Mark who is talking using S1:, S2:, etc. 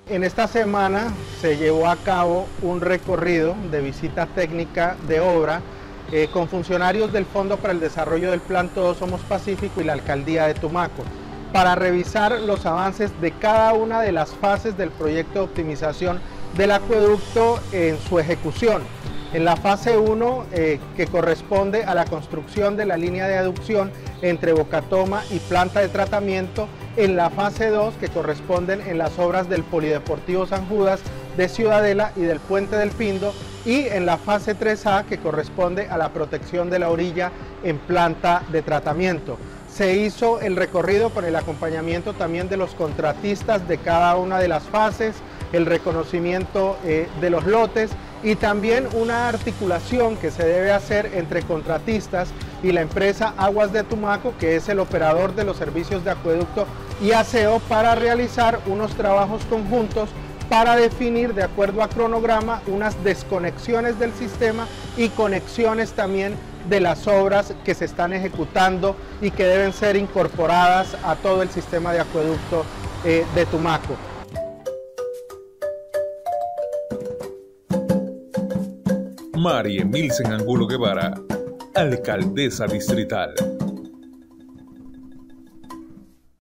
S1: En esta semana se llevó a cabo un recorrido de visita técnica de obra con funcionarios del Fondo para el Desarrollo del Plan Todos Somos Pacífico y la Alcaldía de Tumaco para revisar los avances de cada una de las fases del proyecto de optimización del acueducto en su ejecución. En la fase 1, que corresponde a la construcción de la línea de aducción entre Bocatoma y planta de tratamiento, en la fase 2, que corresponden en las obras del Polideportivo San Judas, de Ciudadela y del Puente del Pindo, y en la fase 3A, que corresponde a la protección de la orilla en planta de tratamiento. Se hizo el recorrido con el acompañamiento también de los contratistas de cada una de las fases, el reconocimiento de los lotes y también una articulación que se debe hacer entre contratistas y la empresa Aguas de Tumaco, que es el operador de los servicios de acueducto y aseo, para realizar unos trabajos conjuntos para definir, de acuerdo a cronograma, unas desconexiones del sistema y conexiones también de las obras que se están ejecutando y que deben ser incorporadas a todo el sistema de acueducto de Tumaco.
S2: María Emilsen Angulo Guevara, alcaldesa distrital.